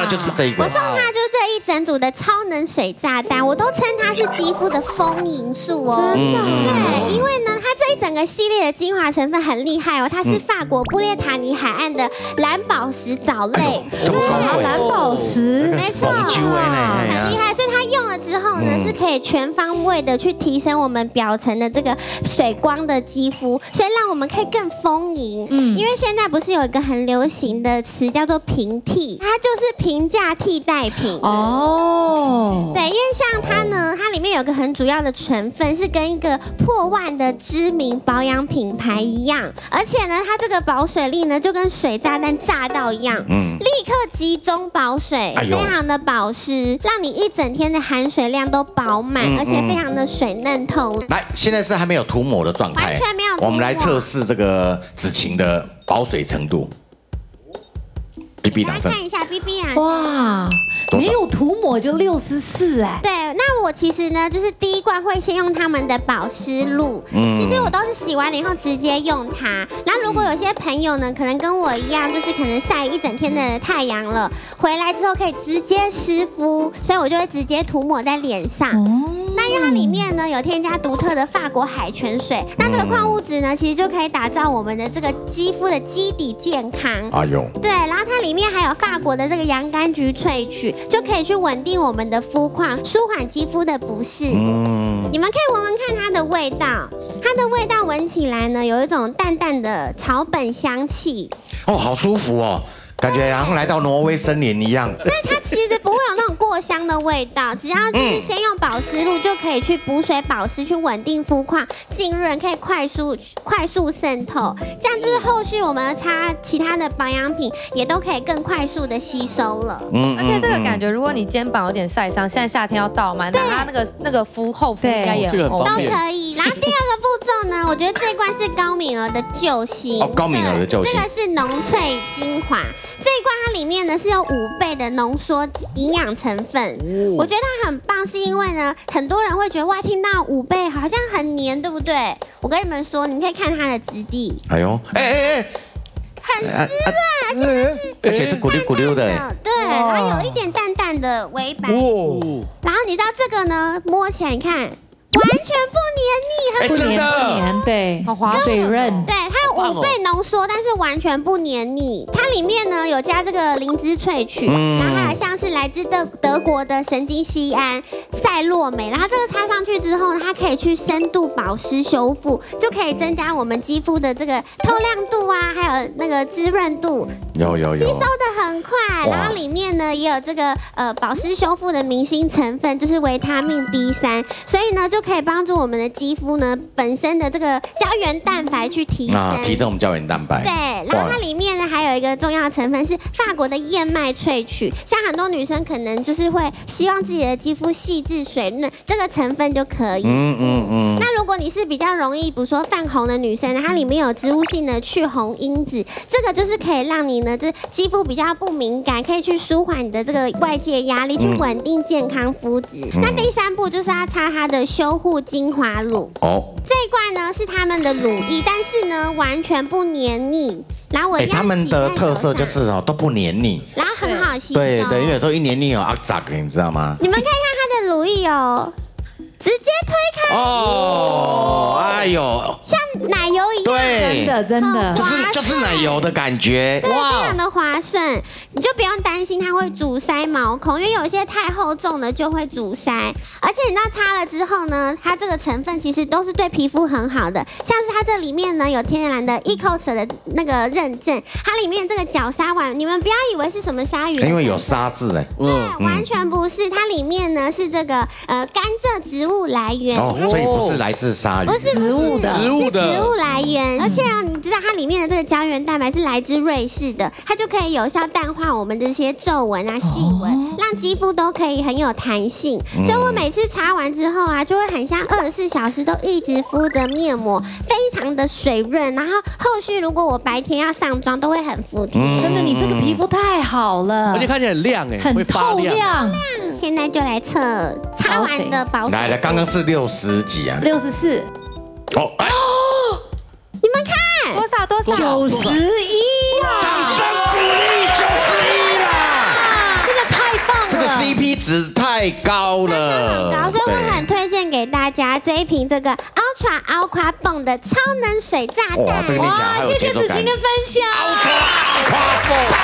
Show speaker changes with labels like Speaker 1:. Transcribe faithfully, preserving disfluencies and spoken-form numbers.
Speaker 1: 就是这个。
Speaker 2: 我送他就是这一整组的超能水炸弹，我都称它是肌肤的丰盈术哦。
Speaker 3: 真的。
Speaker 2: 对，因为呢，它这一整个系列的精华成分很厉害哦，它是法国布列塔尼海岸的蓝宝石藻类。
Speaker 3: 对，蓝宝石，
Speaker 2: 没错，很厉害。所以它用了之后呢，是可以全方位的去提升我们表层的这个水光的肌肤，所以让我们可以更丰盈。嗯，因为现在不是有一个很流行的词叫做平替，它就是平价替代品。哦，对，因为像它呢，它里面有个很主要的成分是跟一个破万的知名保养品牌一样，而且呢，它这个保水力呢就跟水炸弹炸到一样，嗯，立刻集中保水，哎、非常的保湿，让你一整天的含水量都饱满，嗯、而且非常的水嫩透。
Speaker 1: 来，现在是还没有涂抹的状态，
Speaker 2: 完全没有涂抹。
Speaker 1: 我们来测试这个子晴的保水程度。B B 两声，
Speaker 2: 看一下 B B 两声，
Speaker 3: 哇，没有涂抹就六十四哎。
Speaker 2: 对，那我其实呢，就是第一罐会先用他们的保湿露，嗯、其实我都是洗完了以后直接用它。然后如果有些朋友呢，可能跟我一样，就是可能晒一整天的太阳了，回来之后可以直接湿敷，所以我就会直接涂抹在脸上。哦，那因为它里面呢有添加独特的法国海泉水，那这个矿物质呢，其实就可以打造我们的这个肌肤的基底健康。
Speaker 1: 哎呦，
Speaker 2: 对，然后它里面还有法国的这个洋甘菊萃取，就可以去稳定我们的肤况，舒缓肌肤的不适。嗯，你们可以闻闻看它的味道，它的味道闻起来呢，有一种淡淡的草本香气。
Speaker 1: 哦，好舒服哦。感觉好像来到挪威森林一样，
Speaker 2: 所以它其实不会有那种过香的味道，只要就是先用保湿露就可以去补水保湿，去稳定肤况，浸润可以快速快速渗透，这样就是后续我们擦其他的保养品也都可以更快速的吸收了。
Speaker 4: 嗯，而且这个感觉，如果你肩膀有点晒伤，现在夏天要到嘛，拿它那个那个敷厚敷应该也很 OK
Speaker 2: 都可以。然后第二个步骤呢，我觉得这一罐是高敏儿的救星，
Speaker 1: 哦，高敏儿的救星，
Speaker 2: 这个是浓萃精华。这一罐它里面呢是有五倍的浓缩营养成分，哦、我觉得它很棒，是因为呢很多人会觉得哇，听到五倍好像很黏，对不对？我跟你们说，你们可以看它的质地，
Speaker 1: 哎呦，哎哎哎，
Speaker 2: 很湿润，而且是
Speaker 1: 而且是咕溜咕溜的，
Speaker 2: 对，然后有一点淡淡的微白，哦、然后你知道这个呢，摸起来你看。完全不黏腻，
Speaker 3: 很不黏不黏，对，好滑水润。
Speaker 2: 对，它有五倍浓缩，但是完全不黏腻。它里面呢有加这个灵芝萃取，嗯、然后还有像是来自德德国的神经酰胺赛洛美，然后这个擦上去之后呢，它可以去深度保湿修复，就可以增加我们肌肤的这个透亮度啊，还有那个滋润度。
Speaker 1: 有有有，
Speaker 2: 吸收的很快。然后里面呢也有这个呃保湿修复的明星成分，就是维他命 B 三，所以呢就可以帮助我们的肌肤呢本身的这个胶原蛋白去提升，啊、
Speaker 1: 提升我们胶原蛋白。
Speaker 2: 对，然后它里面呢还有一个重要成分是法国的燕麦萃取，像很多女生可能就是会希望自己的肌肤细致水嫩，这个成分就可以。嗯嗯嗯。那如果你是比较容易，比如说泛红的女生，它里面有植物性的去红因子，这个就是可以让你呢，就是肌肤比较不敏感，可以去舒缓你的这个外界压力，去稳定健康肤质。嗯、那第三步就是要擦它的修护精华乳。哦，这一罐呢是他们的乳液，但是呢完全不黏腻。然后我
Speaker 1: 哎，他们的特色就是哦都不黏腻，
Speaker 2: 然后很好吸收。
Speaker 1: 对对，因为有时候一黏腻有阿杂，你知道吗？
Speaker 2: 你们看看它的乳液哦。直接推开
Speaker 1: 哦，哎呦，
Speaker 2: 像奶油一样，
Speaker 1: 对，
Speaker 3: 真的真的，
Speaker 1: 就是就是奶油的感觉，
Speaker 2: 对，非常的滑顺，你就不用担心它会阻塞毛孔，因为有些太厚重的就会阻塞。而且你知道擦了之后呢，它这个成分其实都是对皮肤很好的，像是它这里面呢有天然的 E C O S 的那个认证，它里面这个角鲨烷，你们不要以为是什么鲨鱼，
Speaker 1: 因为有沙字哎，
Speaker 2: 对，嗯、完全不是，它里面呢是这个呃甘蔗植物来源，
Speaker 1: 哦，所以不是来自鲨鱼，
Speaker 2: 不是
Speaker 3: 植物的，
Speaker 5: 植物的
Speaker 2: 植物来源。而且啊，你知道它里面的这个胶原蛋白是来自瑞士的，它就可以有效淡化我们这些皱纹啊、细纹，哦、让肌肤都可以很有弹性。嗯、所以我每次擦完之后啊，就会很像二十四小时都一直敷着面膜，非常的水润。然后后续如果我白天要上妆，都会很服帖。
Speaker 3: 嗯、真的，你这个皮肤太好了，
Speaker 5: 而且看起来很亮哎，
Speaker 3: 很透亮。
Speaker 2: 现在就来测擦完的保水。
Speaker 1: 来了，刚刚是六十几啊，
Speaker 3: 六十四。
Speaker 1: 哦，哎，
Speaker 2: 你们看
Speaker 4: 多少多少？
Speaker 3: 九十一啊！
Speaker 1: 掌声鼓励九十一啦！
Speaker 3: 这个
Speaker 1: 值太高了，
Speaker 2: 很高，所以我很推荐给大家这一瓶这个 Ultra Aqua Bomb 的超能水炸弹。
Speaker 1: 哇，这个听起来还有
Speaker 3: 谢谢
Speaker 1: 节奏感。
Speaker 3: 子晴的分享。
Speaker 1: Ultra Aqua Bomb。